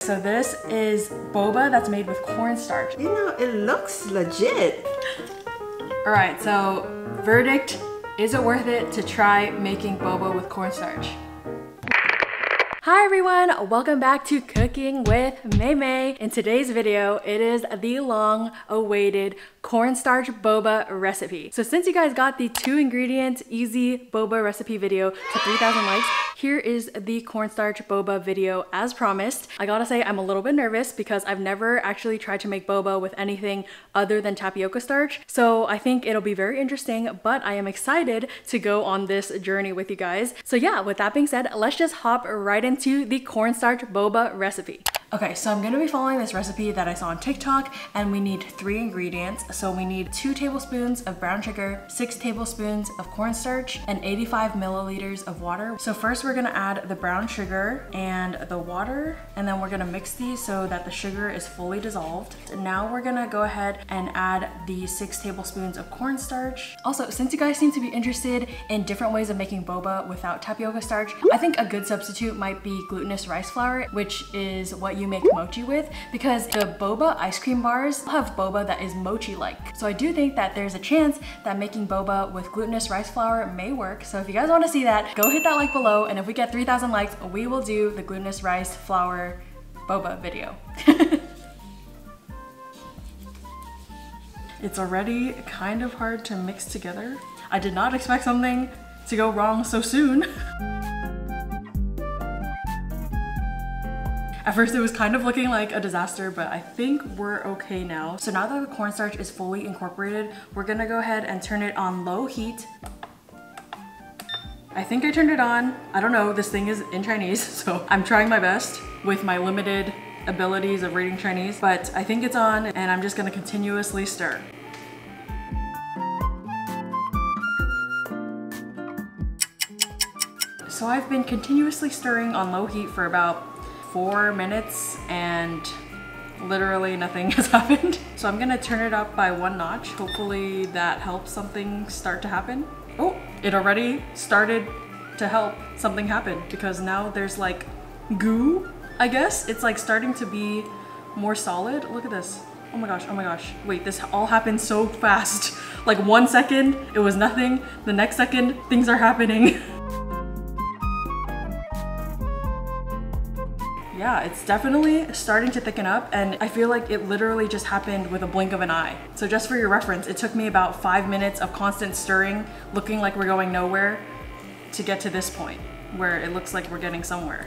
So this is boba that's made with cornstarch. You know, it looks legit. All right, so verdict, is it worth it to try making boba with cornstarch? Hi everyone, welcome back to Cooking with Maymay. In today's video, it is the long-awaited cornstarch boba recipe. So since you guys got the 2-ingredient easy boba recipe video to 3,000 likes, here is the cornstarch boba video as promised. I gotta say, I'm a little bit nervous because I've never actually tried to make boba with anything other than tapioca starch. So I think it'll be very interesting, but I am excited to go on this journey with you guys. So yeah, with that being said, let's just hop right into the cornstarch boba recipe. Okay, so I'm gonna be following this recipe that I saw on TikTok, and we need 3 ingredients. So we need 2 tablespoons of brown sugar, 6 tablespoons of cornstarch, and 85 milliliters of water. So first we're gonna add the brown sugar and the water, and then we're gonna mix these so that the sugar is fully dissolved. Now we're gonna go ahead and add the 6 tablespoons of cornstarch. Also, since you guys seem to be interested in different ways of making boba without tapioca starch, I think a good substitute might be glutinous rice flour, which is what you make mochi with, because the boba ice cream bars have boba that is mochi-like. So I do think that there's a chance that making boba with glutinous rice flour may work. So if you guys want to see that, go hit that like below, and if we get 3,000 likes, we will do the glutinous rice flour boba video. It's already kind of hard to mix together. I did not expect something to go wrong so soon. At first it was kind of looking like a disaster, but I think we're okay now. So now that the cornstarch is fully incorporated, we're gonna go ahead and turn it on low heat. I think I turned it on. I don't know, this thing is in Chinese, so I'm trying my best with my limited abilities of reading Chinese, but I think it's on, and I'm just gonna continuously stir. So I've been continuously stirring on low heat for about 4 minutes, and literally nothing has happened. So I'm gonna turn it up by 1 notch. Hopefully that helps something start to happen. Oh, it already started to help something happen, because now there's like goo, I guess. It's like starting to be more solid. Look at this. Oh my gosh, oh my gosh. Wait, this all happened so fast. Like 1 second, it was nothing. The next second, things are happening. Yeah, it's definitely starting to thicken up, and I feel like it literally just happened with a blink of an eye. So just for your reference, it took me about 5 minutes of constant stirring, looking like we're going nowhere, to get to this point where it looks like we're getting somewhere.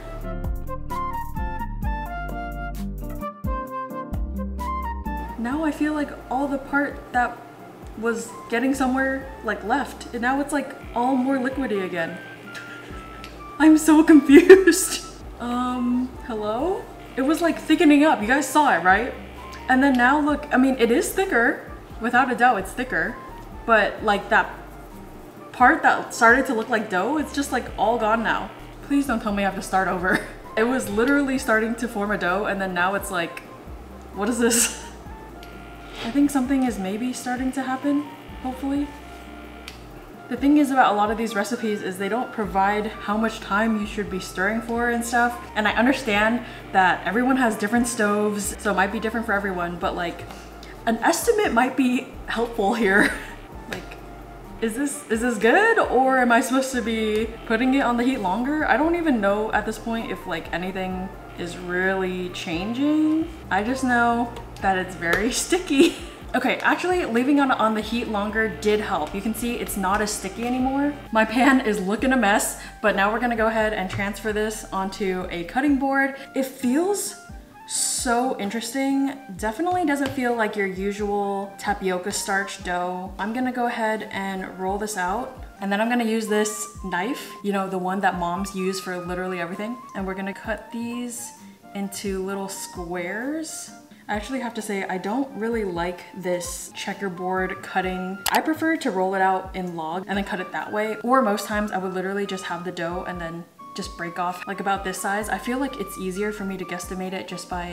Now I feel like all the part that was getting somewhere like left, and now it's like all more liquidy again. I'm so confused. Hello? It was like thickening up. You guys saw it, right? And then now look, I mean, it is thicker. Without a doubt, it's thicker. But like that part that started to look like dough, it's just like all gone now. Please don't tell me I have to start over. It was literally starting to form a dough, and then now it's like, what is this? I think something is maybe starting to happen, hopefully. The thing is about a lot of these recipes is they don't provide how much time you should be stirring for and stuff. And I understand that everyone has different stoves, so it might be different for everyone, but like an estimate might be helpful here. Like, is this good, or am I supposed to be putting it on the heat longer? I don't even know at this point if like anything is really changing. I just know that it's very sticky. Okay, actually leaving it on the heat longer did help. You can see it's not as sticky anymore. My pan is looking a mess, but now we're gonna go ahead and transfer this onto a cutting board. It feels so interesting. Definitely doesn't feel like your usual tapioca starch dough. I'm gonna go ahead and roll this out, and then I'm gonna use this knife, you know, the one that moms use for literally everything. And we're gonna cut these into little squares. I actually have to say, I don't really like this checkerboard cutting. I prefer to roll it out in log and then cut it that way. Or most times I would literally just have the dough and then just break off like about this size. I feel like it's easier for me to guesstimate it just by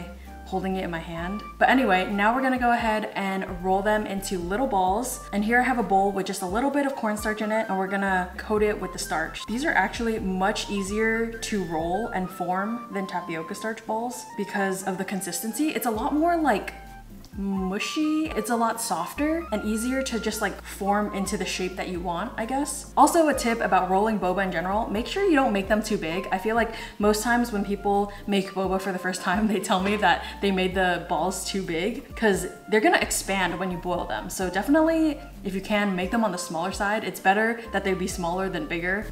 holding it in my hand. But anyway, now we're gonna go ahead and roll them into little balls. And here I have a bowl with just a little bit of cornstarch in it, and we're gonna coat it with the starch. These are actually much easier to roll and form than tapioca starch balls because of the consistency. It's a lot more like mushy. It's a lot softer and easier to just like form into the shape that you want, I guess. Also, a tip about rolling boba in general, make sure you don't make them too big. I feel like most times when people make boba for the first time, they tell me that they made the balls too big because they're gonna expand when you boil them. So definitely, if you can, make them on the smaller side. It's better that they be smaller than bigger.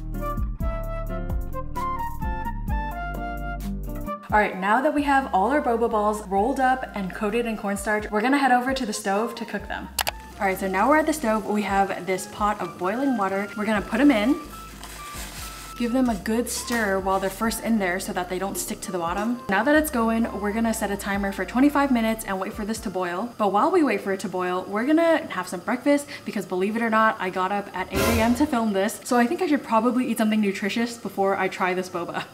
All right, now that we have all our boba balls rolled up and coated in cornstarch, we're gonna head over to the stove to cook them. All right, so now we're at the stove. We have this pot of boiling water. We're gonna put them in, give them a good stir while they're first in there so that they don't stick to the bottom. Now that it's going, we're gonna set a timer for 25 minutes and wait for this to boil. But while we wait for it to boil, we're gonna have some breakfast because believe it or not, I got up at 8 a.m. to film this. So I think I should probably eat something nutritious before I try this boba.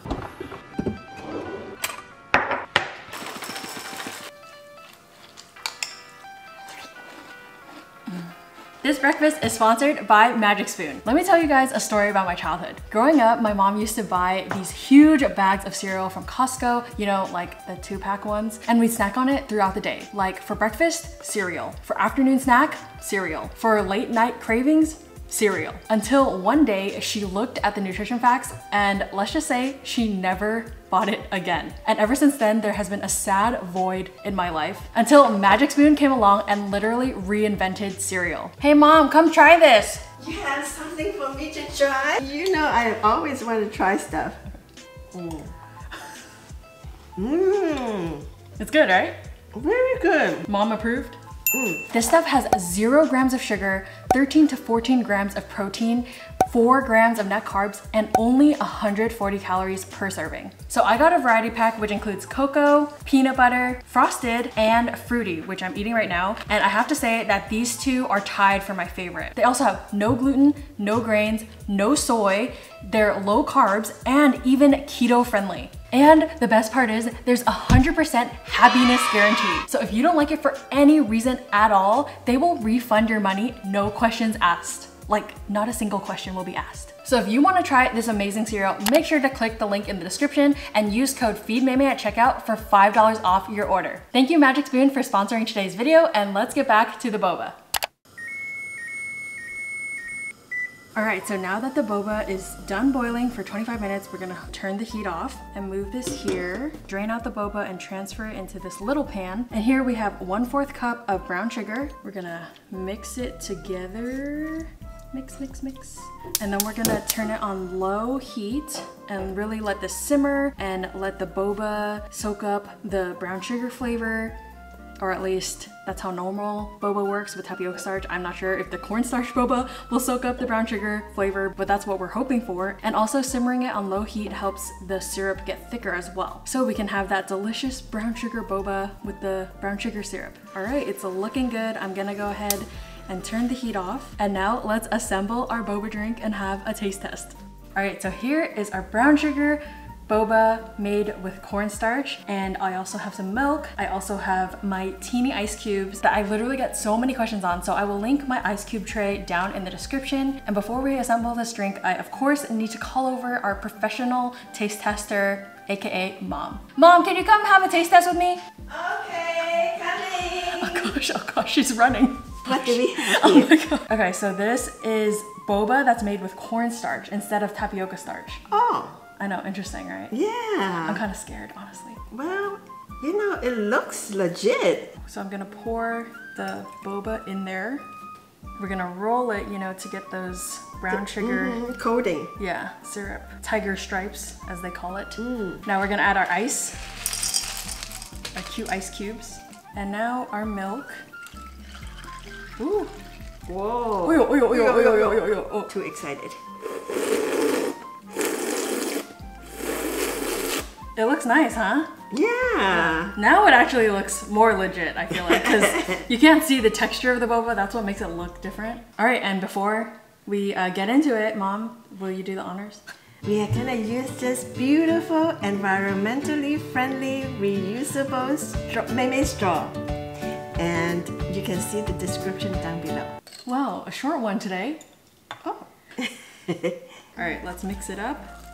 This breakfast is sponsored by Magic Spoon. Let me tell you guys a story about my childhood. Growing up, my mom used to buy these huge bags of cereal from Costco, you know, like the 2-pack ones, and we'd snack on it throughout the day. Like for breakfast, cereal. For afternoon snack, cereal. For late night cravings, cereal. Until one day she looked at the nutrition facts and let's just say she never bought it again. And ever since then, there has been a sad void in my life until Magic Spoon came along and literally reinvented cereal. Hey mom, come try this. You have something for me to try? You know I always want to try stuff. It's good, right? Very good. Mom approved? This stuff has 0 grams of sugar, 13 to 14 grams of protein, 4 grams of net carbs, and only 140 calories per serving. So I got a variety pack which includes cocoa, peanut butter, frosted, and fruity, which I'm eating right now. And I have to say that these two are tied for my favorite. They also have no gluten, no grains, no soy, they're low carbs, and even keto friendly. And the best part is there's 100% happiness guarantee. So if you don't like it for any reason at all, they will refund your money, no questions asked. Like not a single question will be asked. So if you want to try this amazing cereal, make sure to click the link in the description and use code FEEDMAYMAY at checkout for $5 off your order. Thank you Magic Spoon for sponsoring today's video, and let's get back to the boba. All right, so now that the boba is done boiling for 25 minutes, we're gonna turn the heat off and move this here, drain out the boba and transfer it into this little pan. And here we have 1/4 cup of brown sugar. We're gonna mix it together. Mix, mix, mix. And then we're gonna turn it on low heat and really let this simmer and let the boba soak up the brown sugar flavor. Or at least that's how normal boba works with tapioca starch. I'm not sure if the cornstarch boba will soak up the brown sugar flavor, but that's what we're hoping for. And also simmering it on low heat helps the syrup get thicker as well. So we can have that delicious brown sugar boba with the brown sugar syrup. All right, it's looking good. I'm gonna go ahead and turn the heat off. And now let's assemble our boba drink and have a taste test. All right, so here is our brown sugar boba made with cornstarch, and I also have some milk. I also have my teeny ice cubes that I literally get so many questions on, so I will link my ice cube tray down in the description. And before we assemble this drink, I of course need to call over our professional taste tester, aka Mom. Mom, can you come have a taste test with me? Okay, coming. Oh gosh, she's running. What do we have Oh here? my god. Okay, so this is boba that's made with cornstarch instead of tapioca starch. Oh, I know, interesting, right? I'm yeah. kind of scared, honestly. Well, you know, it looks legit. So I'm gonna pour the boba in there. We're gonna roll it, you know, to get those brown sugar, Coating. yeah, syrup, tiger stripes, as they call it. Now we're gonna add our ice, our cute ice cubes, and now our milk. Ooh. Whoa. Oyo, oyo, oyo, oyo, oyo, oyo, oyo. Oh. Too excited. It looks nice, huh? Yeah. Now it actually looks more legit, I feel like, because you can't see the texture of the boba. That's what makes it look different. All right, and before we get into it, Mom, will you do the honors? We are gonna use this beautiful, environmentally friendly, reusable meme straw. And you can see the description down below. Wow, a short one today. Oh. Alright, let's mix it up.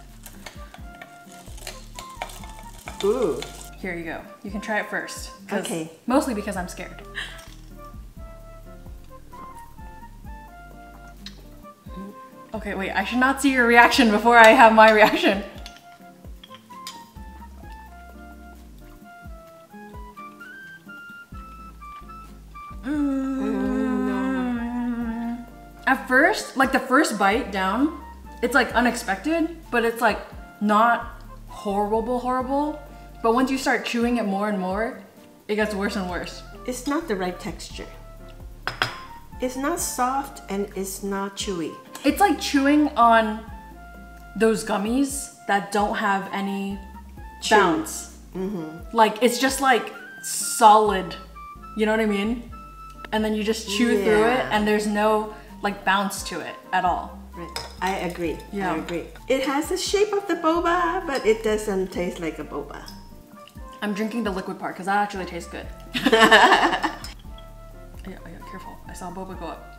Ooh. Here you go. You can try it first. Okay. Mostly because I'm scared. Okay, wait, I should not see your reaction before I have my reaction. At first, like the first bite down, it's like unexpected, but it's like not horrible. But once you start chewing it more and more, it gets worse and worse. It's not the right texture. It's not soft and it's not chewy. It's like chewing on those gummies that don't have any bounce. Like it's just like solid, you know what I mean? And then you just chew through it and there's no like bounce to it at all. Right. I agree. Yeah. I agree. It has the shape of the boba, but it doesn't taste like a boba. I'm drinking the liquid part because that actually tastes good. Yeah, careful. I saw boba go up.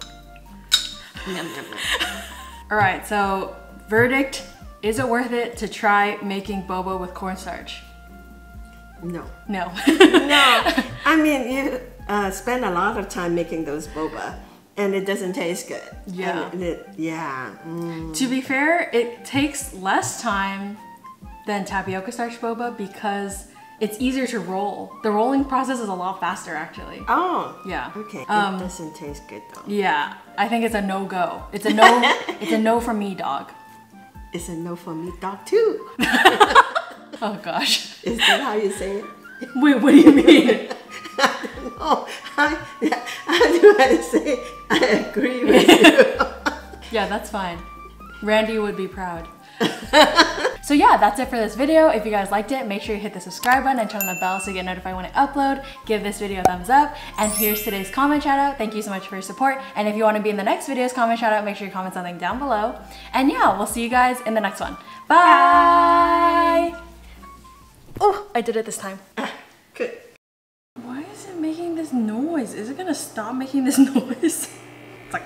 All right, so verdict, is it worth it to try making boba with cornstarch? No. No. No. I mean, you spend a lot of time making those boba and it doesn't taste good. Yeah. To be fair, it takes less time than tapioca starch boba because it's easier to roll. The rolling process is a lot faster actually. Oh. Yeah. Okay. It doesn't taste good though. Yeah. I think it's a no-go. It's a no. It's a no for me, dog. It's a no for me, dog too. Oh gosh. Is that how you say it? Wait, what do you mean? I don't know. How do I say I agree with you? Yeah, that's fine. Randy would be proud. So yeah, that's it for this video. If you guys liked it, make sure you hit the subscribe button and turn on the bell so you get notified when I upload. Give this video a thumbs up. And here's today's comment shout out. Thank you so much for your support. And if you want to be in the next video's comment shout out, make sure you comment something down below. And yeah, we'll see you guys in the next one. Bye! Oh, I did it this time. Good. Why is it making this noise? Is it gonna stop making this noise? It's like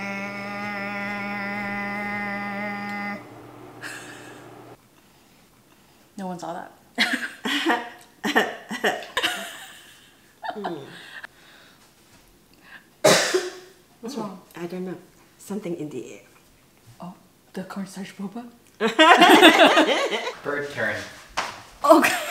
no one saw that. What's wrong? I don't know. Something in the air. Oh, the cornstarch boba? Bird turn. Okay.